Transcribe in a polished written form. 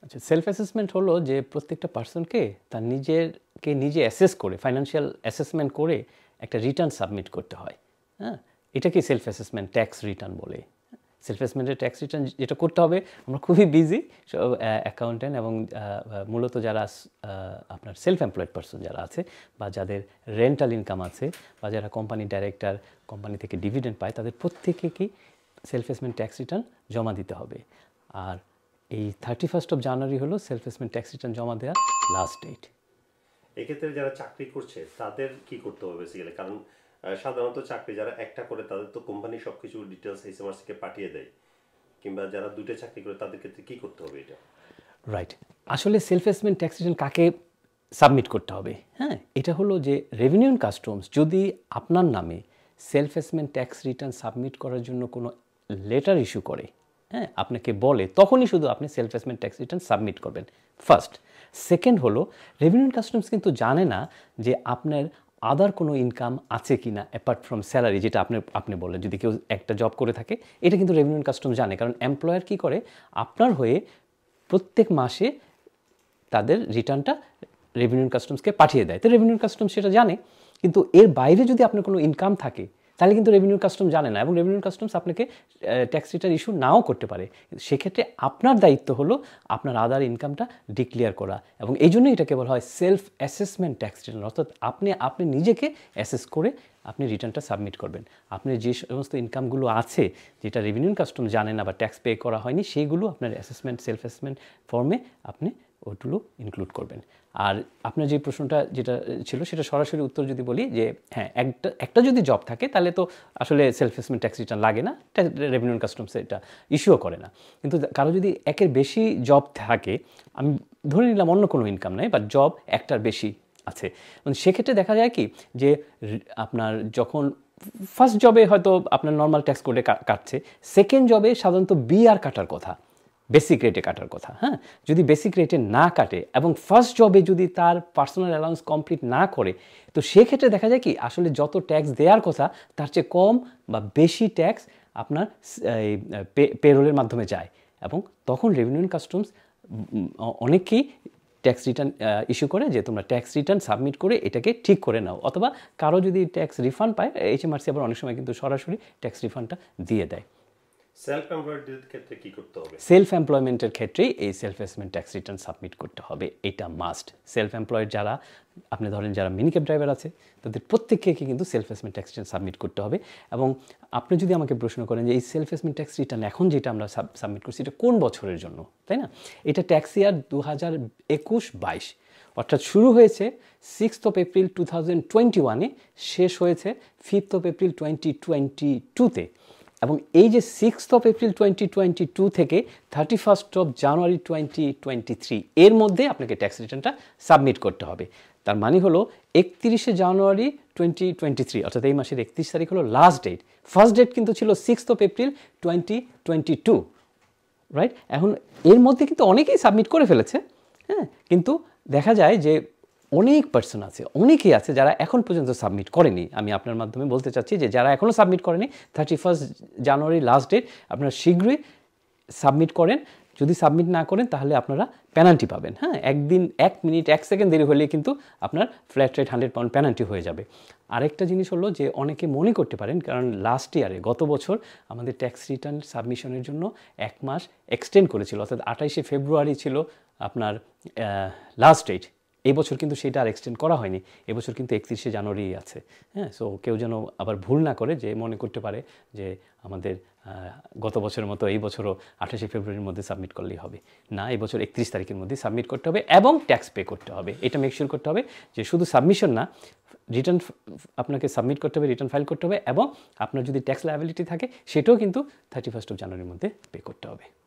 আচ্ছা, self assessment হলো যে প্রত্যেকটা পার্সনকে তার নিজেকে নিজে অ্যাসেস করে, ফাইন্যান্সিয়াল অ্যাসেসমেন্ট করে একটা রিটার্ন সাবমিট করতে হয়। হ্যাঁ, এটাকে সেলফ অ্যাসেসমেন্ট, ট্যাক্স রিটার্ন বলে। সেলফ অ্যাসেসমেন্টের ট্যাক্স রিটার্ন যেটা করতে হবে, আমরা খুবই বিজি অ্যাকাউন্টেন্ট এবং মূলত যারা আপনার সেলফ এমপ্লয়েড পার্সন যারা আছে, বা যাদের রেন্টাল ইনকাম আছে, বা যারা কোম্পানির ডাইরেক্টর, কোম্পানি থেকে ডিভিডেন্ড পায়, তাদের প্রত্যেকেই সেলফ অ্যাসেসমেন্ট ট্যাক্স রিটার্ন জমা দিতে হবে। আর এই 31st of January হলো সেলফ অ্যাসেসমেন্ট ট্যাক্স রিটার্ন জমা দেওয়ার লাস্ট ডেট। এক্ষেত্রে যারা চাকরি করছে তাদের কি করতে হবে বেসিক্যালি? কারণ সাধারণত চাকরি যারা একটা করে তাদের তো কোম্পানি সবকিছু ডিটেলস HMRC-কে পাঠিয়ে দেয়, কিংবা যারা দুটো চাকরি করে তাদের ক্ষেত্রে কি করতে হবে এটা? রাইট, আসলে সেলফ অ্যাসেসমেন্ট ট্যাক্স রিটার্ন কাকে সাবমিট করতে হবে? হ্যাঁ, এটা হলো যে রেভিনিউ অ্যান্ড কাস্টমস যদি আপনার নামে self assessment tax return submit করার জন্য কোনো লেটার ইস্যু করে, হ্যাঁ, আপনাকে বলে, তখনই শুধু আপনি self assessment tax return submit করবেন, ফার্স্ট। সেকেন্ড হলো রেভিনিউ অ্যান্ড কাস্টমস কিন্তু জানে না যে আপনার আদার কোনো ইনকাম আছে কি না অ্যাপার্ট ফ্রম স্যালারি, যেটা আপনি বললেন, যদি কেউ একটা জব করে থাকে, এটা কিন্তু রেভিনিউ অ্যান্ড কাস্টমস জানে। কারণ এমপ্লয়ার কী করে, আপনার হয়ে প্রত্যেক মাসে তাদের রিটার্নটা রেভিনিউ অ্যান্ড কাস্টমসকে পাঠিয়ে দেয়, তো রেভিনিউ অ্যান্ড কাস্টমস সেটা জানে। কিন্তু এর বাইরে যদি আপনার কোনো ইনকাম থাকে, তাহলে কিন্তু রেভিনিউ কাস্টমস জানে না, এবং রেভিনিউ কাস্টমস আপনাকে ট্যাক্স রিটার্ন ইস্যু নাও করতে পারে। সেক্ষেত্রে আপনার দায়িত্ব হলো আপনার আদার ইনকামটা ডিক্লেয়ার করা, এবং এই জন্যই এটাকে বলা হয় সেলফ অ্যাসেসমেন্ট ট্যাক্স রিটার্ন। অর্থাৎ আপনি নিজেকে অ্যাসেস করে আপনি রিটার্নটা সাবমিট করবেন। আপনার যে সমস্ত ইনকামগুলো আছে, যেটা রেভিনিউ কাস্টমস জানে না বা ট্যাক্স পে করা হয়নি, সেইগুলো আপনার অ্যাসেসমেন্ট, সেলফ অ্যাসেসমেন্ট ফর্মে আপনি ওগুলো ইনক্লুড করবেন। আর আপনার যে প্রশ্নটা যেটা ছিল, সেটা সরাসরি উত্তর যদি বলি যে হ্যাঁ, একটা যদি জব থাকে তাহলে তো আসলে সেলফ অ্যাসেসমেন্ট ট্যাক্স রিটার্ন লাগে না, রেভিনিউ কাস্টমস এটা ইস্যুও করে না। কিন্তু কারো যদি একের বেশি জব থাকে, আমি ধরে নিলাম অন্য কোনো ইনকাম নাই, বাট জব একটার বেশি আছে, সেক্ষেত্রে দেখা যায় কি যে আপনার যখন ফার্স্ট জবে হয়তো আপনার নর্মাল ট্যাক্স কোডে কাটছে, সেকেন্ড জবে সাধারণত বিআর কাটার কথা, বেসিক রেটে কাটার কথা। হ্যাঁ, যদি বেসিক রেটে না কাটে এবং ফার্স্ট জবে যদি তার পার্সোনাল অ্যালাউন্স কমপ্লিট না করে, তো সেক্ষেত্রে দেখা যায় কি আসলে যত ট্যাক্স দেওয়ার কথা তার চেয়ে কম বা বেশি ট্যাক্স আপনার পেরোলের মাধ্যমে যায়, এবং তখন রেভিনিউ অ্যান্ড কাস্টমস অনেকেই ট্যাক্স রিটার্ন ইস্যু করে যে তোমরা ট্যাক্স রিটার্ন সাবমিট করে এটাকে ঠিক করে নাও, অথবা কারো যদি ট্যাক্স রিফান্ড পায়, HMRC আবার অনেক সময় কিন্তু সরাসরি ট্যাক্স রিফান্ডটা দিয়ে দেয়। সেলফ এমপ্লয়েডদের ক্ষেত্রে কি করতে হবে? সেলফ এমপ্লয়মেন্টের ক্ষেত্রেই এই self assessment tax return submit করতে হবে, এটা মাস্ট। সেলফ এমপ্লয়েড যারা, আপনি ধরেন যারা মিনিক্যাব ড্রাইভার আছে, তাদের প্রত্যেককে কিন্তু self assessment tax return submit করতে হবে। এবং আপনি যদি আমাকে প্রশ্ন করেন যে এই সেলফ অ্যাসেসমেন্ট ট্যাক্স রিটার্ন এখন যেটা আমরা সাবমিট করছি, এটা কোন বছরের জন্য, তাই না? এটা ট্যাক্স ইয়ার 2021-22, অর্থাৎ শুরু হয়েছে 6th of April 2021-এ, শেষ হয়েছে 5th of April 2022-তে। এবং এই যে 6th of April 2022 থেকে 31st of January 2023 এর মধ্যে আপনাকে ট্যাক্স রিটার্নটা সাবমিট করতে হবে। তার মানে হলো 31শে জানুয়ারি 2023, অর্থাৎ এই মাসের 31 তারিখ হলো লাস্ট ডেট। ফার্স্ট ডেট কিন্তু ছিল 6th of April 2022, রাইট? এখন এর মধ্যে কিন্তু অনেকেই সাবমিট করে ফেলেছে, হ্যাঁ, কিন্তু দেখা যায় যে অনেক পার্সন আছে, অনেকেই আছে যারা এখন পর্যন্ত সাবমিট করেনি। আমি আপনার মাধ্যমে বলতে চাচ্ছি যে যারা এখনও সাবমিট করেনি, 31 জানুয়ারি লাস্ট ডেট, আপনারা শীঘ্রই সাবমিট করেন। যদি সাবমিট না করেন তাহলে আপনারা পেনাল্টি পাবেন। হ্যাঁ, 1 মিনিট 1 সেকেন্ড দেরি হলে কিন্তু আপনার ফ্ল্যাট রেট £100 পেনাল্টি হয়ে যাবে। আরেকটা জিনিস হলো যে অনেকে মনে করতে পারেন, কারণ লাস্ট ইয়ারে, গত বছর আমাদের ট্যাক্স রিটার্ন সাবমিশনের জন্য 1 মাস এক্সটেন্ড করেছিল, অর্থাৎ 28শে ফেব্রুয়ারি ছিল আপনার লাস্ট ডেট। এই বছর কিন্তু সেটা আর এক্সটেন্ড করা হয়নি, এবছর কিন্তু 31শে জানুয়ারি আছে। হ্যাঁ, সো কেউ যেন আবার ভুল না করে যে মনে করতে পারে যে আমাদের গত বছরের মতো এই বছরও 28শে ফেব্রুয়ারির মধ্যে সাবমিট করলেই হবে না, এই বছর 31 তারিখের মধ্যে সাবমিট করতে হবে এবং ট্যাক্স পে করতে হবে। এটা মেক শিওর করতে হবে যে শুধু সাবমিশন না, রিটার্ন আপনাকে সাবমিট করতে হবে, রিটার্ন ফাইল করতে হবে, এবং আপনার যদি ট্যাক্স লায়াবিলিটি থাকে সেটাও কিন্তু 31st of জানুয়ারির মধ্যে পে করতে হবে।